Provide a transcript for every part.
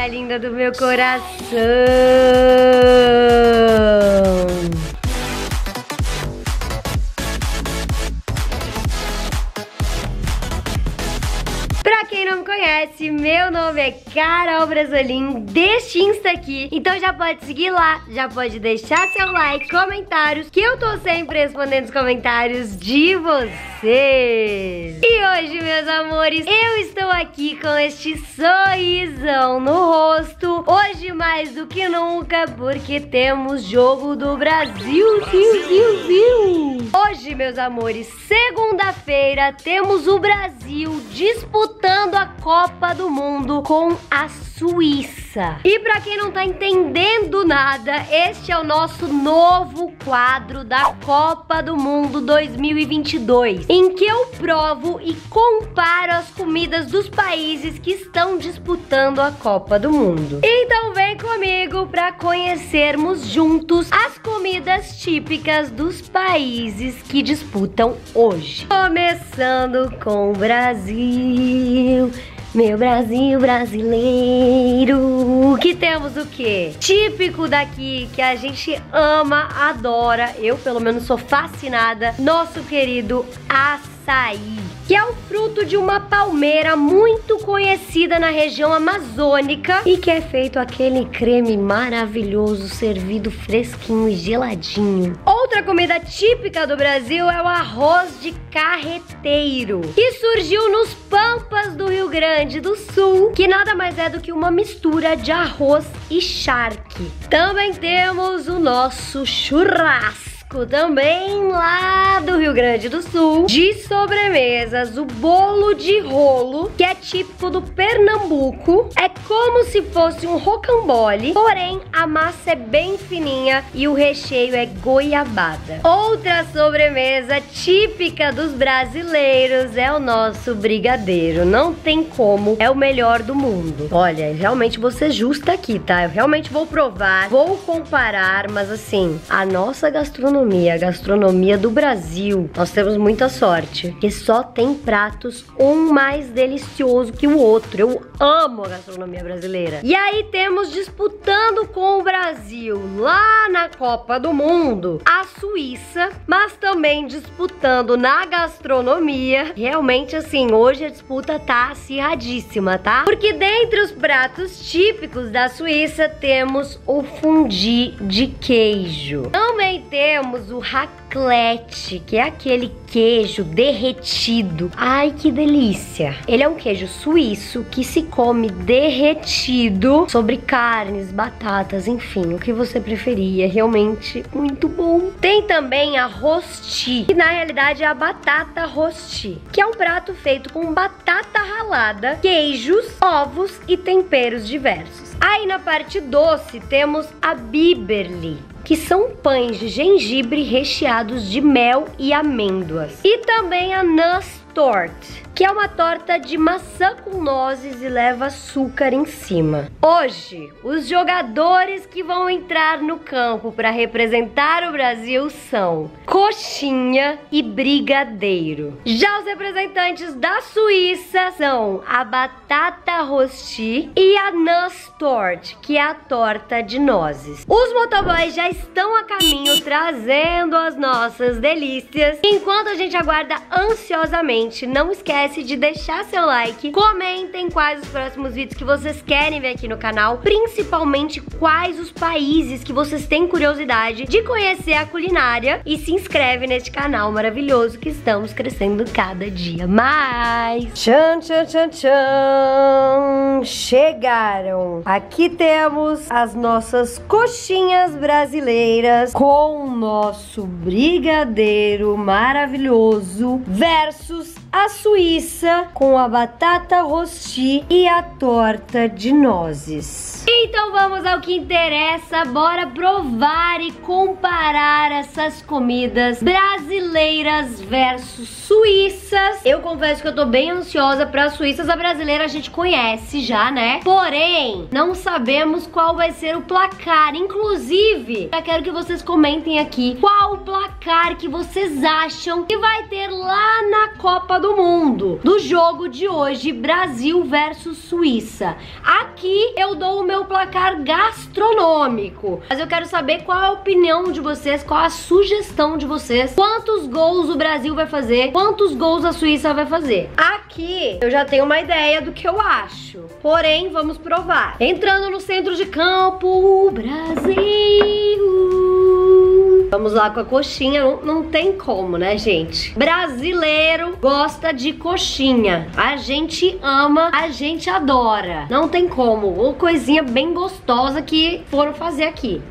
linda do meu coração. Pra quem não me conhece, meu nome é Carol Brasolim, deste Insta aqui. Então já pode seguir lá, já pode deixar seu like, comentários, que eu tô sempre respondendo os comentários de vocês. E hoje, meus amores, eu estou aqui com este sorrisão no rosto. Hoje mais do que nunca, porque temos jogo do Brasil. Hoje, meus amores, segunda-feira, temos o Brasil disputando a Copa do Mundo com a Suíça. E pra quem não tá entendendo nada, este é o nosso novo quadro da Copa do Mundo 2022, em que eu provo e comparo as comidas dos países que estão disputando a Copa do Mundo. Então vem comigo pra conhecermos juntos as comidas típicas dos países que disputam hoje. Começando com o Brasil. Meu Brasil brasileiro, que temos o quê? Típico daqui, que a gente ama, adora, eu pelo menos sou fascinada, nosso querido açaí, que é o fruto de uma palmeira muito conhecida na região amazônica e que é feito aquele creme maravilhoso, servido fresquinho e geladinho. Outra comida típica do Brasil é o arroz de carreteiro, que surgiu nos Pampas do Rio Grande do Sul, que nada mais é do que uma mistura de arroz e charque. Também temos o nosso churrasco, também lá do Rio Grande do Sul. De sobremesas, o bolo de rolo, que é típico do Pernambuco. É como se fosse um rocambole, porém a massa é bem fininha e o recheio é goiabada. Outra sobremesa típica dos brasileiros é o nosso brigadeiro. Não tem como, é o melhor do mundo. Olha, realmente vou ser justa aqui, tá? Eu realmente vou provar, vou comparar, mas assim, a nossa gastronomia, a gastronomia do Brasil, nós temos muita sorte, porque só tem pratos um mais delicioso que o outro. Eu amo a gastronomia brasileira. E aí temos disputando com o Brasil lá na Copa do Mundo a Suíça, mas também disputando na gastronomia. Realmente assim, hoje a disputa tá acirradíssima, tá? Porque dentre os pratos típicos da Suíça temos o fondue de queijo. Também temos o raclette, que é aquele queijo derretido. Ai, que delícia! Ele é um queijo suíço que se come derretido sobre carnes, batatas, enfim, o que você preferir. É realmente muito bom. Tem também a rosti, que na realidade é a batata rosti, que é um prato feito com batata ralada, queijos, ovos e temperos diversos. Aí na parte doce temos a biberli, que são pães de gengibre recheados de mel e amêndoas. E também a nuss tort, que é uma torta de maçã com nozes e leva açúcar em cima. Hoje, os jogadores que vão entrar no campo para representar o Brasil são coxinha e brigadeiro. Já os representantes da Suíça são a batata rosti e a nuss tort, que é a torta de nozes. Os motoboys já estão a caminho trazendo as nossas delícias. Enquanto a gente aguarda ansiosamente, não esquece de deixar seu like, comentem quais os próximos vídeos que vocês querem ver aqui no canal, principalmente quais os países que vocês têm curiosidade de conhecer a culinária, e se inscreve neste canal maravilhoso que estamos crescendo cada dia mais. Tchan, tchan, tchan, tchan! Chegaram! Aqui temos as nossas coxinhas brasileiras com o nosso brigadeiro maravilhoso versus a Suíça com a batata rosti e a torta de nozes. Então vamos ao que interessa, bora provar e comparar essas comidas brasileiras versus suíças. Eu confesso que eu tô bem ansiosa para suíças. A brasileira a gente conhece já, né? Porém, não sabemos qual vai ser o placar. Inclusive, eu quero que vocês comentem aqui qual o placar que vocês acham que vai ter lá na Copa do Mundo, do jogo de hoje, Brasil versus Suíça. Aqui aqui eu dou o meu placar gastronômico. Mas eu quero saber qual é a opinião de vocês, qual a sugestão de vocês. Quantos gols o Brasil vai fazer? Quantos gols a Suíça vai fazer? Aqui eu já tenho uma ideia do que eu acho. Porém, vamos provar. Entrando no centro de campo, Brasil. Vamos lá com a coxinha, não tem como, né, gente? Brasileiro gosta de coxinha. A gente ama, a gente adora. Não tem como. Uma coisinha bem gostosa que foram fazer aqui.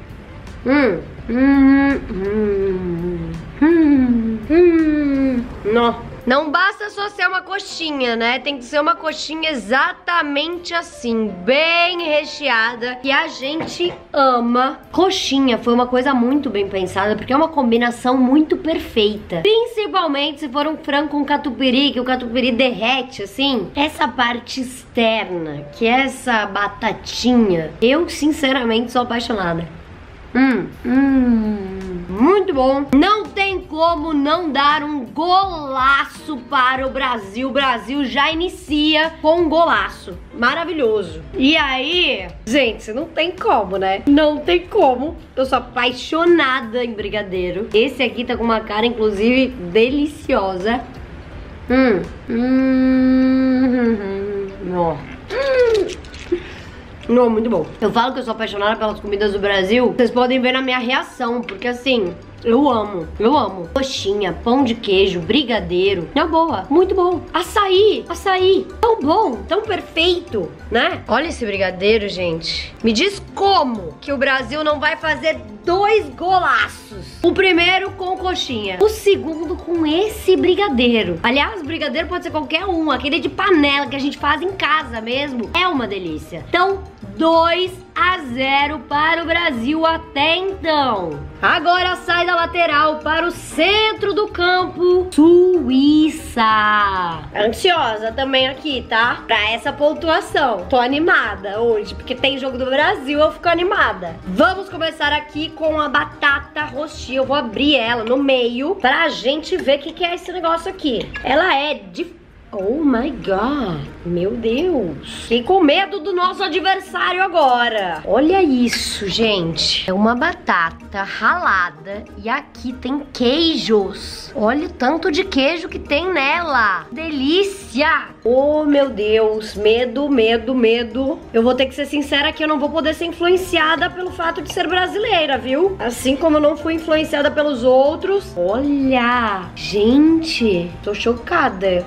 Não basta só ser uma coxinha, né? Tem que ser uma coxinha exatamente assim, bem recheada. E a gente ama. Coxinha foi uma coisa muito bem pensada, porque é uma combinação muito perfeita. Principalmente se for um frango com catupiry, que o catupiry derrete, assim. Essa parte externa, que é essa batatinha, eu sinceramente sou apaixonada. Muito bom. Não tem como não dar um golaço para o Brasil. O Brasil já inicia com um golaço. Maravilhoso. E aí, gente, não tem como, né? Não tem como. Eu sou apaixonada em brigadeiro. Esse aqui tá com uma cara, inclusive, deliciosa. Não, muito bom. Eu falo que eu sou apaixonada pelas comidas do Brasil. Vocês podem ver na minha reação, porque assim, eu amo. Coxinha, pão de queijo, brigadeiro. Na boa, muito bom. Açaí, tão bom, tão perfeito, né? Olha esse brigadeiro, gente. Me diz como que o Brasil não vai fazer 2 golaços. O primeiro com coxinha, o segundo com esse brigadeiro. Aliás, brigadeiro pode ser qualquer um. Aquele de panela que a gente faz em casa mesmo. É uma delícia. Então, 2-0 para o Brasil até então. Agora sai da lateral para o centro do campo, Suíça. Ansiosa também aqui, tá? Pra essa pontuação. Tô animada hoje, porque tem jogo do Brasil, eu fico animada. Vamos começar aqui com a batata rosti. Eu vou abrir ela no meio pra gente ver o que é esse negócio aqui. Ela é de... Oh my God, meu Deus. Fiquei com medo do nosso adversário agora. Olha isso, gente. É uma batata ralada e aqui tem queijos. Olha o tanto de queijo que tem nela. Delícia. Oh, meu Deus. Medo. Eu vou ter que ser sincera que eu não vou poder ser influenciada pelo fato de ser brasileira, viu? Assim como eu não fui influenciada pelos outros. Olha, gente, tô chocada.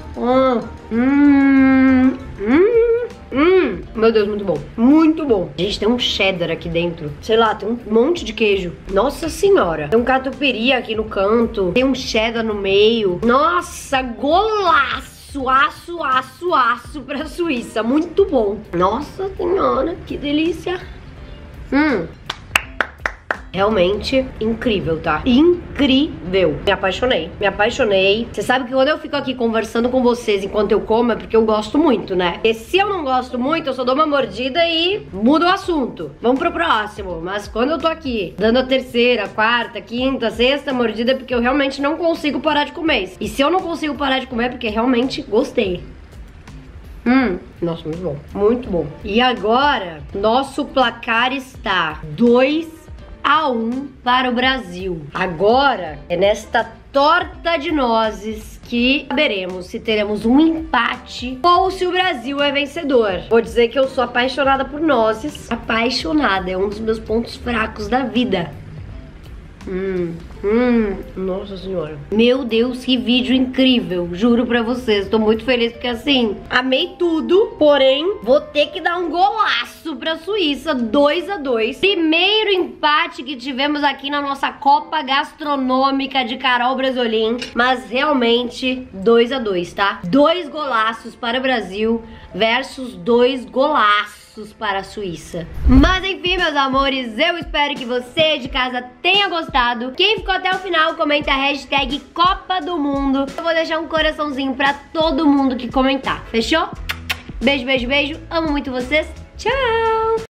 Meu Deus, muito bom. Muito bom. Gente, tem um cheddar aqui dentro. Sei lá, tem um monte de queijo. Nossa senhora. Tem um catupiry aqui no canto. Tem um cheddar no meio. Nossa, golaço. Aço pra Suíça. Muito bom. Nossa senhora, que delícia. Realmente incrível, tá? Incrível. Me apaixonei. Você sabe que quando eu fico aqui conversando com vocês enquanto eu como é porque eu gosto muito, né? E se eu não gosto muito, eu só dou uma mordida e mudo o assunto. Vamos pro próximo. Mas quando eu tô aqui dando a terceira, quarta, quinta, sexta mordida é porque eu realmente não consigo parar de comer. E se eu não consigo parar de comer é porque realmente gostei. Nossa, muito bom. Muito bom. E agora, nosso placar está 2-1 para o Brasil. Agora é nesta torta de nozes que saberemos se teremos um empate ou se o Brasil é vencedor. Vou dizer que eu sou apaixonada por nozes. Apaixonada, é um dos meus pontos fracos da vida. Nossa senhora. Meu Deus, que vídeo incrível. Juro pra vocês, tô muito feliz porque assim, amei tudo. Porém, vou ter que dar um golaço pra Suíça, 2-2. Primeiro empate que tivemos aqui na nossa Copa Gastronômica de Carol Bresolim. Mas realmente, 2-2, tá? 2 golaços para o Brasil versus 2 golaços para a Suíça. Mas enfim, meus amores, eu espero que você de casa tenha gostado. Quem ficou até o final, comenta a hashtag Copa do Mundo. Eu vou deixar um coraçãozinho pra todo mundo que comentar. Fechou? Beijo. Amo muito vocês. Tchau!